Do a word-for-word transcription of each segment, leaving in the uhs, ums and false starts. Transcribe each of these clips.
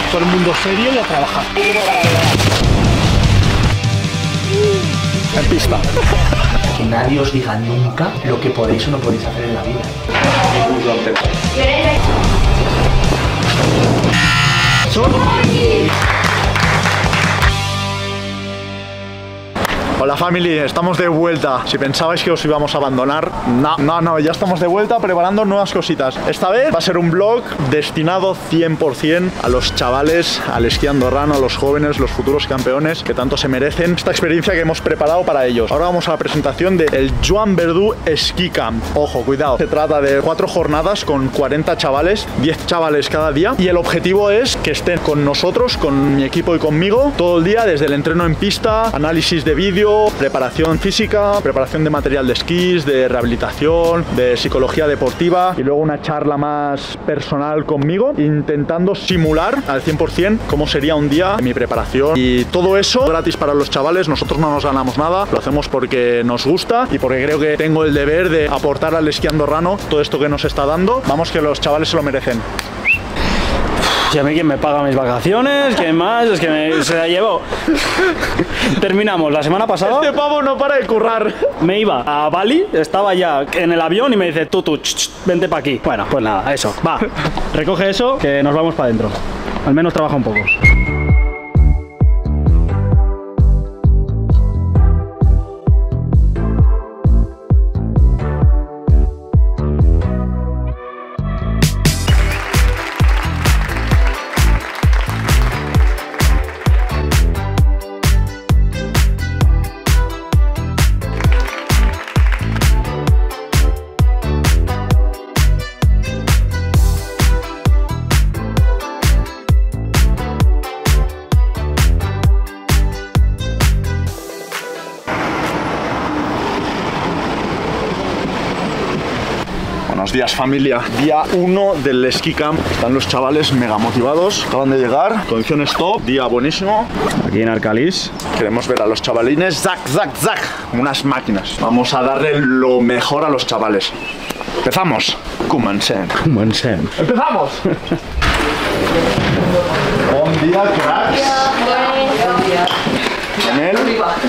todo el mundo serio y a trabajar. En pista. Que nadie os diga nunca lo que podéis o no podéis hacer en la vida. Hola family, estamos de vuelta. Si pensabais que os íbamos a abandonar, no, no, no, ya estamos de vuelta preparando nuevas cositas. Esta vez va a ser un vlog destinado cien por cien a los chavales, al esquí andorrano, a los jóvenes, los futuros campeones que tanto se merecen esta experiencia que hemos preparado para ellos. Ahora vamos a la presentación del Joan Verdú Ski Camp. Ojo, cuidado, se trata de cuatro jornadas con cuarenta chavales, diez chavales cada día, y el objetivo es que estén con nosotros, con mi equipo y conmigo todo el día, desde el entreno en pista, análisis de vídeo, preparación física, preparación de material de esquís, de rehabilitación, de psicología deportiva, y luego una charla más personal conmigo, intentando simular al cien por cien cómo sería un día de mi preparación, y todo eso gratis para los chavales. Nosotros no nos ganamos nada, lo hacemos porque nos gusta y porque creo que tengo el deber de aportar al esquí andorrano todo esto que nos está dando. Vamos, que los chavales se lo merecen. Y a mí quien me paga mis vacaciones, ¿quién más? Es que me, se la llevó. Terminamos la semana pasada. Este pavo no para de currar. Me iba a Bali, estaba ya en el avión y me dice, tú, tú, ch, ch, vente para aquí. Bueno, pues nada, eso. Va, recoge eso, que nos vamos para adentro. Al menos trabaja un poco. Buenos días familia, día uno del Ski Camp. Están los chavales mega motivados, acaban de llegar, condiciones top, día buenísimo. Aquí en Arcalís. Queremos ver a los chavalines, zac, zac, zac, unas máquinas. Vamos a darle lo mejor a los chavales. Empezamos. Comencem. Comencem. ¡Empezamos! Buen día, cracks. Buen día. Manel.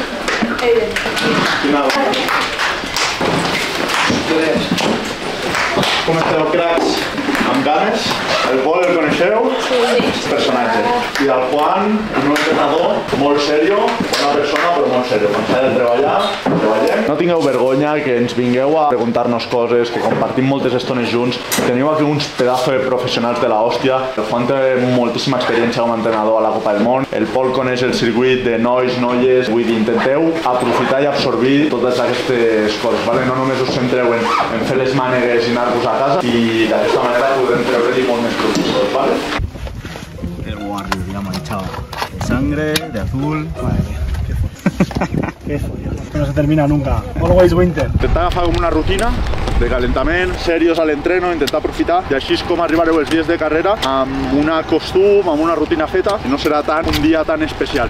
Com esteu, cracs? Amb ganes? El Pol el coneixeu? Sí. Personatge. I el Juan, un entrenador molt serio, una persona però molt serio. Quan s'ha de treballar, treballem. No tingueu vergonya que ens vingueu a preguntar-nos coses, que compartim moltes estones junts. Teniu aquí uns pedazos de professionals de la hòstia. El Juan té moltíssima experiència com a entrenador a la Copa del Món. El Pol coneix el circuit de nois, noies. Vull dir, intenteu aprofitar i absorbir totes aquestes coses, vale? No només us centreu en, en fer les mànegues i anar-vos a casa, i d'aquesta manera podem treure-hi molt més productors, ¿vale? El Warrior ya manchado de sangre, de azul. Madre mía, qué folla. Qué folla. Que no se termina nunca. Always winter. Intentar agafar com una rutina de calentament, serios al entreno, intentar aprofitar, i així és com arribareu els dies de carrera amb una costum, amb una rutina feta, i no serà tan un dia tan especial.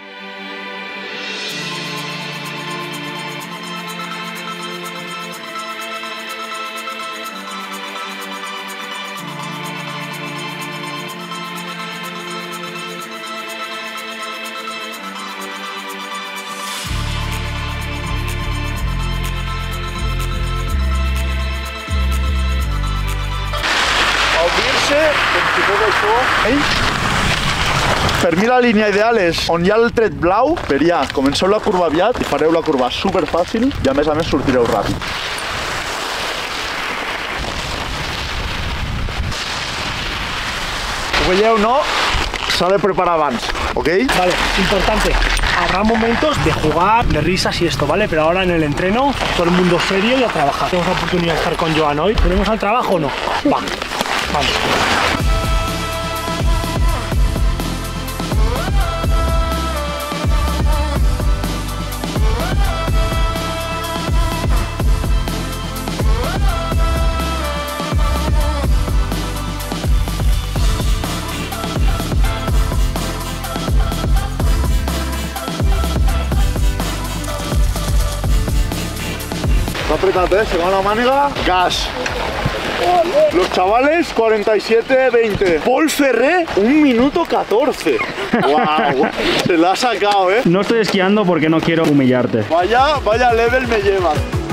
Com si fos això. Per mi la línia ideal és on hi ha el tret blau, per allà comenceu la curva aviat i fareu la curva super fàcil i a més a més sortireu ràpid. Ho veieu, no? S'ha de preparar abans, ¿ok? Vale, importante. Habrá momentos de jugar, de risas y esto, ¿vale? Pero ahora en el entreno, todo el mundo serio y a trabajar. Tenemos la oportunidad de estar con Joan hoy. ¿Tenemos al trabajo o no? Va, vamos. S'ha apretat, eh? Segona mànega, gas. Los chavales, cuarenta y siete veinte. Paul Ferré, un minuto catorce. Wow, se la ha sacado, ¿eh? No estoy esquiando porque no quiero humillarte. Vaya, vaya level me lleva.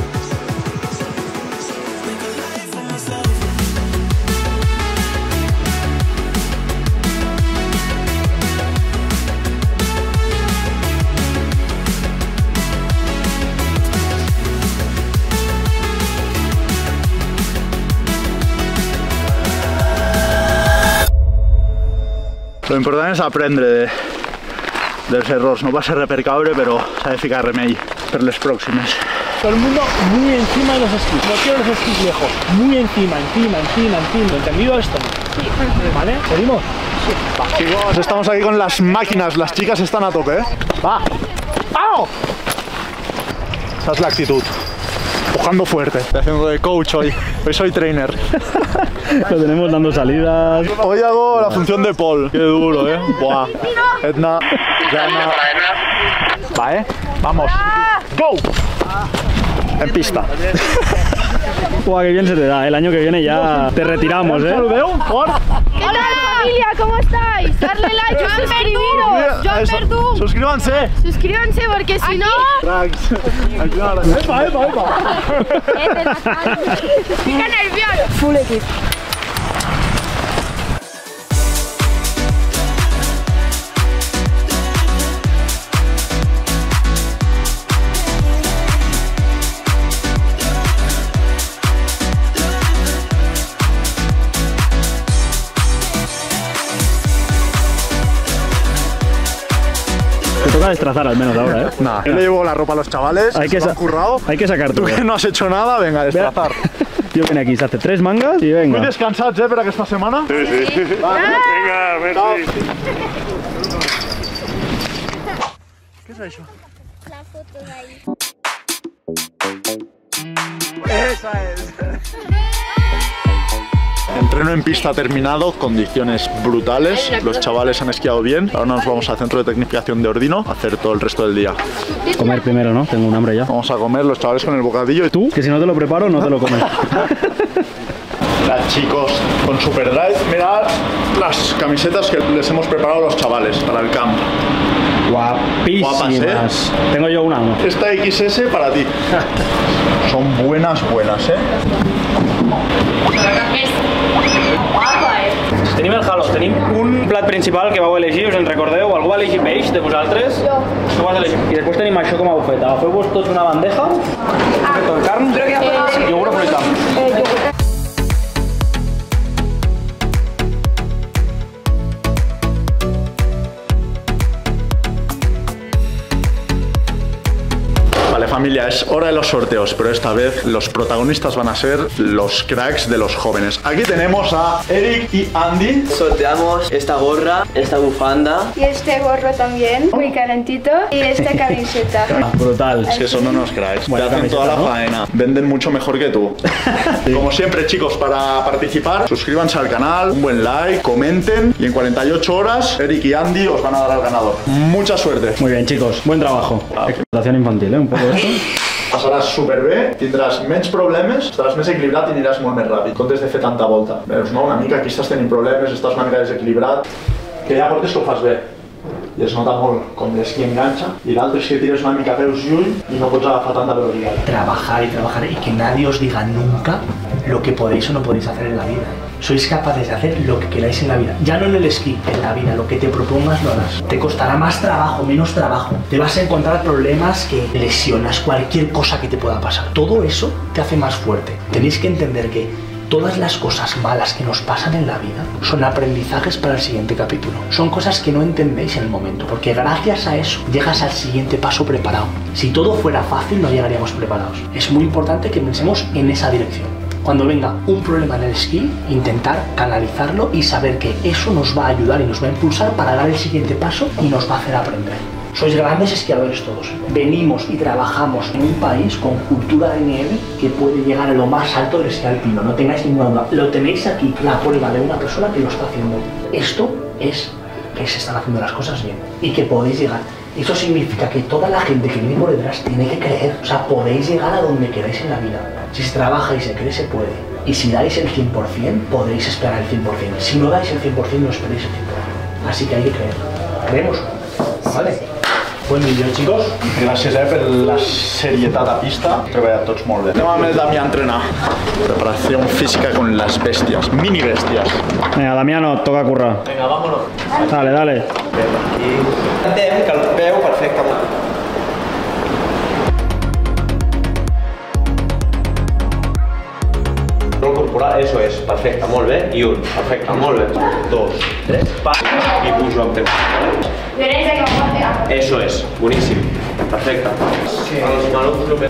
Lo important és aprendre de, dels errors, no va ser repercaure, però s'ha de ficar remei per les pròximes. Todo el mundo muy encima de los esquís, no quiero los esquís lejos, muy encima, encima, encima, encima, ¿entendido esto? Sí. ¿Vale? ¿Seguimos? Sí. Va, chicos, estamos aquí con las máquinas, las chicas están a tope, ¿eh? Va. ¡Au! Esa es la actitud. Empujando fuerte. Estoy haciendo de coach hoy. Hoy soy trainer. Lo tenemos dando salidas. Hoy hago la función de Paul. Qué duro, ¿eh? Buah. Edna, Jana. Va, ¿eh? Vamos. ¡Go! En pista. Buah, qué bien se te da. El año que viene ya te retiramos, ¿eh? Hola familia, ¿cómo estáis? Darle like y suscribiros. Joan Verdú. Suscríbanse. Suscríbanse porque si no... Cracks. Epa, epa, epa. Pica nervioso. Full equip. Te toca destrozar al menos ahora, ¿eh? Nah, yo le llevo la ropa a los chavales. Hay que, se lo han currado. hay que sacar Tú todo. que no has hecho nada, venga, a destrozar. Yo vine aquí, se hace tres mangas y venga. Muy descansados, ¿eh? Para que esta semana. Sí, sí. Venga, merci. ¿Qué es eso? La foto de ahí. Esa es. Entreno en pista terminado, condiciones brutales, los chavales han esquiado bien. Ahora nos vamos al centro de tecnificación de Ordino a hacer todo el resto del día. Comer primero, ¿no? Tengo un hambre ya. Vamos a comer los chavales con el bocadillo y tú. Que si no te lo preparo, no te lo comes. Mirad, chicos, con Superdrive, mirad las camisetas que les hemos preparado a los chavales para el camp. Guapísimas. Guapas, ¿eh? Tengo yo una, ¿no? Esta equis ese para ti. Son buenas, buenas, ¿eh? Tenim el halo, tenim un plat principal que vau elegir, us en recordeu? Algú va elegir peix de vosaltres? Jo. No vas elegir. I després tenim això com a bufeta. Agafeu-vos tots una bandeja, bufeta de carn, eh, iogurt o fruita. Eh, iogurt. Vale, familia, es hora de los sorteos, pero esta vez los protagonistas van a ser los cracks de los jóvenes. Aquí tenemos a Eric y Andy. Sorteamos esta gorra, esta bufanda. Y este gorro también, muy calentito. Y esta camiseta. Brutal. Es que son unos cracks, Buena te hacen camiseta, toda la ¿no? faena. Venden mucho mejor que tú. Sí. Como siempre, chicos, para participar, suscríbanse al canal, un buen like, comenten y en cuarenta y ocho horas, Eric y Andy os van a dar al ganador. Mucha suerte. Muy bien, chicos. Buen trabajo. Ah. Explotación infantil, ¿eh? Un poco de esto. Passaràs superbé, tindràs menys problemes, estaràs més equilibrat i aniràs molt més ràpid. Comptes de fer tanta volta. Veus, no? Una mica aquí estàs tenint problemes, estàs una mica desequilibrat. Que ja portes que ho fas bé. I es nota molt com l'esquí enganxa. I l'altre és que tires una mica peus lluny i no pots agafar tanta velocitat. Trabajar y trabajar y que nadie os diga nunca lo que podéis o no podéis hacer en la vida. Sois capaces de hacer lo que queráis en la vida. Ya no en el esquí, en la vida. Lo que te propongas lo harás. Te costará más trabajo, menos trabajo. Te vas a encontrar problemas que lesionas, cualquier cosa que te pueda pasar. Todo eso te hace más fuerte. Tenéis que entender que todas las cosas malas que nos pasan en la vida son aprendizajes para el siguiente capítulo. Son cosas que no entendéis en el momento, porque gracias a eso llegas al siguiente paso preparado. Si todo fuera fácil, no llegaríamos preparados. Es muy importante que pensemos en esa dirección. Cuando venga un problema en el esquí, intentar canalizarlo y saber que eso nos va a ayudar y nos va a impulsar para dar el siguiente paso y nos va a hacer aprender. Sois grandes esquiadores todos. Venimos y trabajamos en un país con cultura de nieve que puede llegar a lo más alto del esquí alpino. No tengáis ninguna duda. Lo tenéis aquí, la prueba de una persona que lo está haciendo. Esto es que se están haciendo las cosas bien y que podéis llegar. Eso significa que toda la gente que viene por detrás tiene que creer. O sea, podéis llegar a donde queráis en la vida. Si se trabaja y se cree, se puede. Y si dais el cien por cien, podréis esperar el cien por cien. Si no dais el cien por cien, no esperéis el cien por cien. Así que hay que creer. Creemos. Vale. Buen vídeo, chicos. Gràcies eh, per la serietat a pista. Treballat tots molt bé. Anem amb el Damià a entrenar. Preparació física con las bestias, mini bestias. Venga, Damiano, toca currar. Venga, vámonos. Dale, dale. Intentem que el peu perfectament. Corporal, eso es, perfecte, molt bé. I un, perfecte, molt bé. Dos, tres, pa, i pujo amb temps. Eso es, boníssim. Perfecte. Els malucs lo que...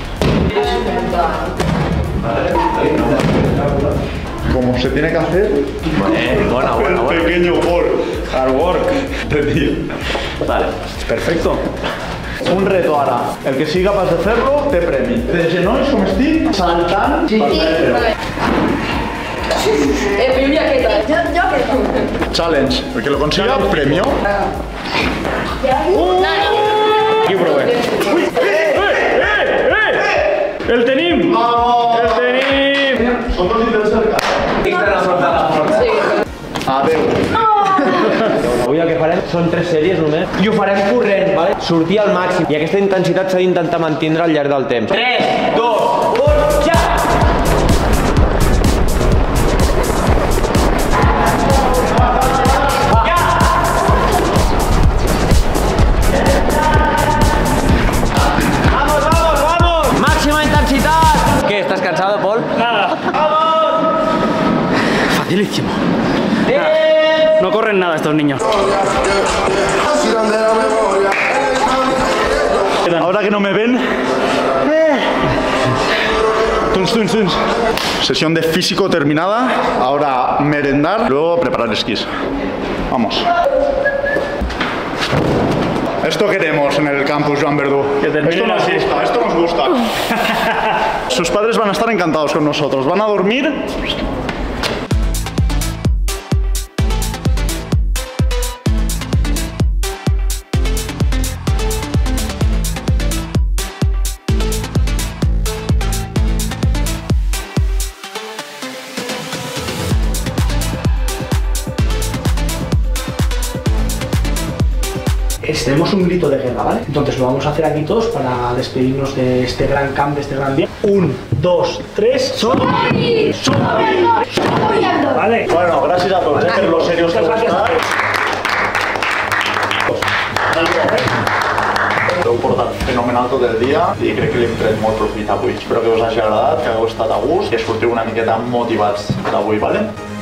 Como se tiene que hacer. Eh, buena, buena, El buena. pequeño Paul. Hard work. Vale. Perfecto. Un reto ara. El que sigui capaç de fer-lo té premi. De genolls, com estic, saltant. Sí, Eh, pero una que tal. Yo, yo que tal. Challenge. El que lo consiga, premio. Aquí ho provem. Eh, eh, eh! El tenim! El tenim! Són dos intents cercats. Adéu. Avui el que farem són tres sèries només i ho farem corrent, vale? Sortir al màxim. I aquesta intensitat s'ha d'intentar mantindre al llarg del temps. tres, dos, un, ja! Vamos, vamos, vamos! Màxima intensitat! ¿Qué? ¿Estás cansado, Paul? Nada. Facilísimo. No corren nada estos niños. Ahora que no me ven. Tuns, tuns, tuns. Sesión de físico terminada. Ahora merendar, luego preparar esquís. Vamos. Esto queremos en el campus Joan Verdú. Que terminen Esto nos así. gusta, esto nos gusta. Sus padres van a estar encantados con nosotros. Van a dormir. Tenemos un grito de guerra, ¿vale? Entonces lo vamos a hacer aquí todos para despedirnos de este gran camp, de este gran día. Un, dos, tres, ¡son! Vale. Bueno, gracias a todos, eh, per lo serios que heu estat. L'heu portat fenomenal tot el dia i crec que l'hem tret molt profit avui. Espero que us hagi agradat, que hagueu estat a gust i que sortiu una miqueta motivats d'avui, vale?